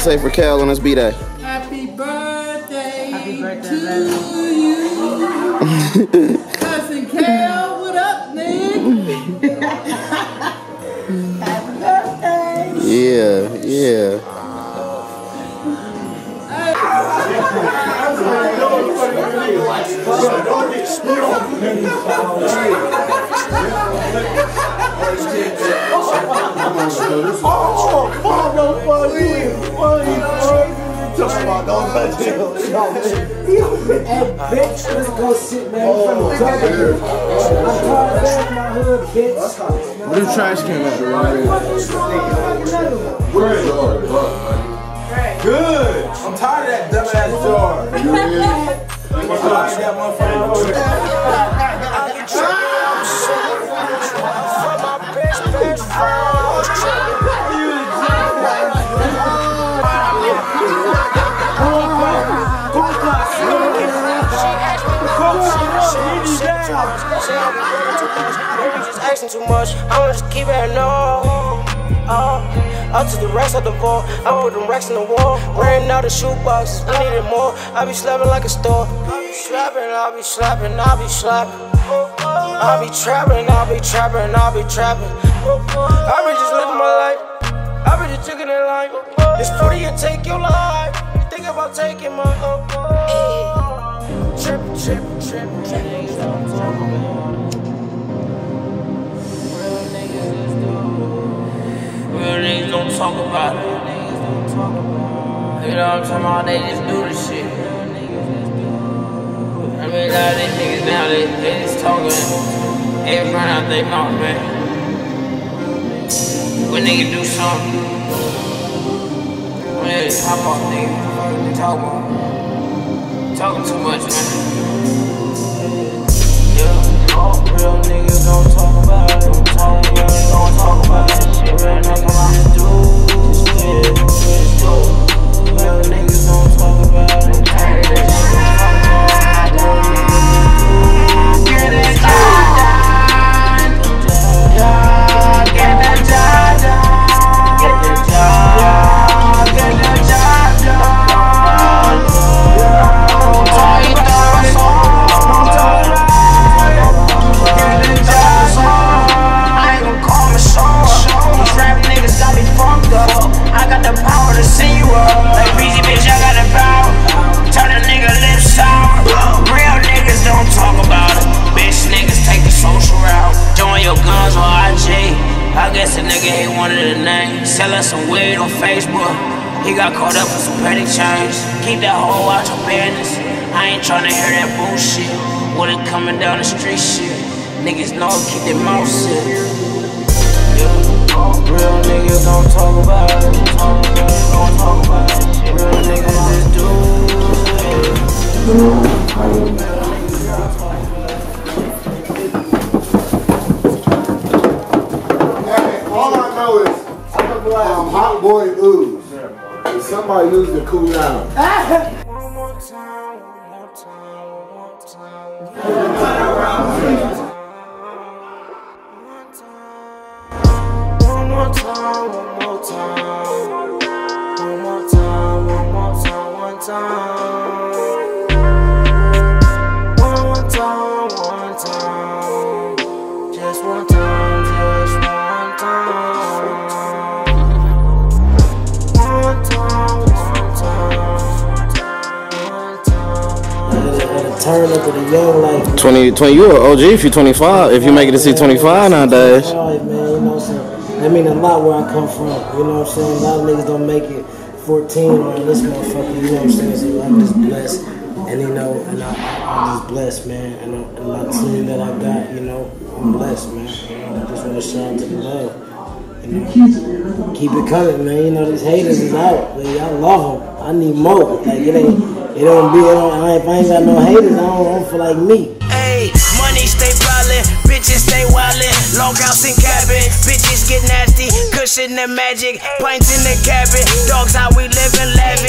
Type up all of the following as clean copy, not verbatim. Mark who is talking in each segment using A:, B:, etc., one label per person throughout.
A: say for Cal on his B-Day?
B: Happy birthday,
C: to
B: you. Cousin Cal, what up, nigga?
C: Happy birthday.
A: Yeah, yeah.
D: Bitch, let's go sit, man. I'm tired of being in my hood, bitch.
A: What if trash can at the right?
E: Good. I'm tired of that dumbass jar. I'm tired of that motherfucker.
F: Too much, I'ma just keep it no. Up to the rest of the vault, I put them racks in the wall. Ran out the shoebox, we needed more. I be slapping like a store. I be slapping, I be slapping, I be slapping. I be trapping, I be trapping, I be trapping. I be just living my life, I be just taking it life. It's 40 and take your life. You think about taking my trip. Real niggas don't talk about it. You know what I'm talking about? They just do the shit. I mean, a lot of these niggas now, they just talking every front out they mouth, man. When niggas do something, when they just hop off, niggas, they talk about. Talking too much, man. Yeah, all real niggas don't talk about it. Don't talk about it. Shit, real niggas just do. Just do. Real niggas don't talk about it. Get it done. Get the job done. Get the job. Get the job done. All you thought I got the power to send you up. Like Breezy, bitch, I got the power. Turn a nigga lips sour. Real niggas don't talk about it. Bitch niggas take the social route. Join your guns on IG. I guess a nigga he wanted a name. Selling some weed on Facebook. He got caught up with some petty change. Keep that hoe out your business. I ain't tryna hear that bullshit. With it coming down the street shit. Niggas know keep their mouth shit. Real niggas don't talk about it. Don't talk about it. Real niggas just do.
G: All I know is Hot Boy Ooze. Somebody used to cool down.
F: One more time, one more time, one more time. One more time, one more time, one more time, one time. One more time, one time. Just one time, just one time. One time, one time.
D: Turn up to the young like
A: 20, you an OG if you 25. If you make it to see 25 nowadays.
D: Alright, man, you know what I'm saying? That mean a lot where I come from. You know what I'm saying? A lot of niggas don't make it 14 on this motherfucker. You know what I'm saying? So I'm just blessed. And you know, and I'm just blessed, man. And my team that I got, you know, I'm blessed, man. You know, I just want to shout out to the love. You know, keep it coming, man. You know, these haters is out. Like, I love them. I need more. Like, if I ain't got no haters, I don't feel like me.
F: Hey, money stay piling, bitches stay wildin'. Long house and cabin, bitches get nasty. Cushion the magic, pints in the cabin. Dogs how we livin' lavish. Come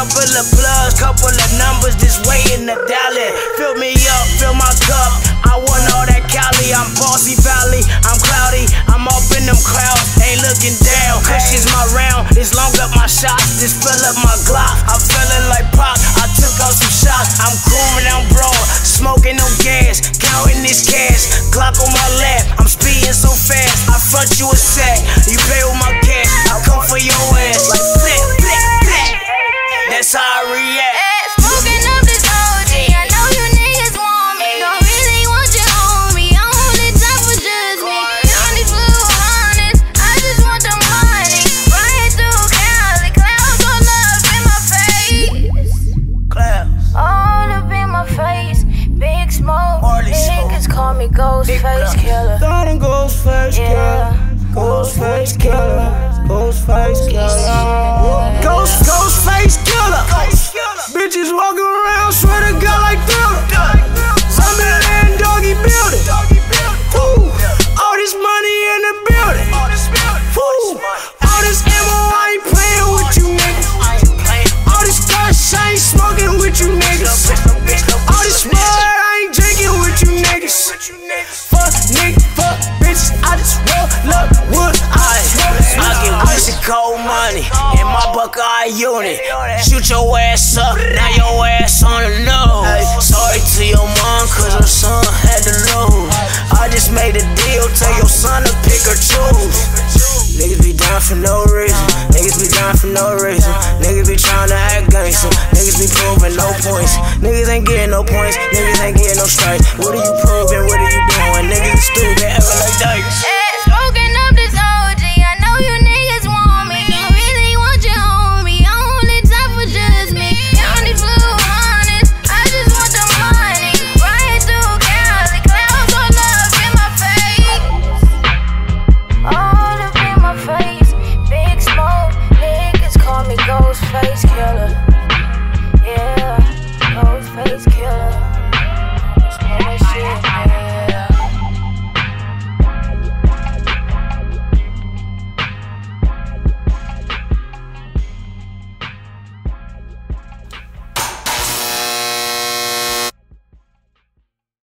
F: couple of plugs, couple of numbers, just waiting to dial it. Fill me up, fill my cup. I want all that Cali. I'm bossy valley, I'm cloudy. I'm up in them clouds, ain't looking down. Cushions my round, it's long up my shots, just fill up my Glock. I'm feeling like Pac, I took out some shots. I'm cruising, I'm broad, smoking no gas, counting this cash. Glock on my lap, I'm speeding so fast. I front you a sack, you pay with my cash. I come for your ass like flip, flip, flip. That's how I react.
C: Smoking up this OG, I know you niggas want me. Don't really want you on me. I'm only top for just me. On these blue honest, I just want the money. Riding through Cali, clouds all up in my face.
F: Clouds.
C: All up in my face. Big smoke.
F: Marley
C: Niggas call me Ghostface Killer.
F: Thought I'm Ghostface Killer. Ghostface Killer. Ghostface Killer. Ghostface Killer. Bitches walking around, swear to God like Thriller. Zombieland doggy building. Woo. All this money in the building. Woo. All this ammo, I ain't playing with you niggas. All this cash, I ain't smoking with you niggas. All this mud, I ain't drinking with you niggas. Fuck niggas, fuck bitches, I just roll up wood. I get rich and cold money in my Buckeye unit. Shoot your ass up, now your ass on the nose. Sorry to your mom, cause her son had to lose. I just made a deal, tell your son to pick or choose. Niggas be down for no reason. Niggas be down for no reason. Niggas be trying to act gangster. Niggas be proving no points. Niggas ain't getting no points. Niggas ain't getting no strikes. What are you proving? What are you doing? Niggas is stupid, acting like dice.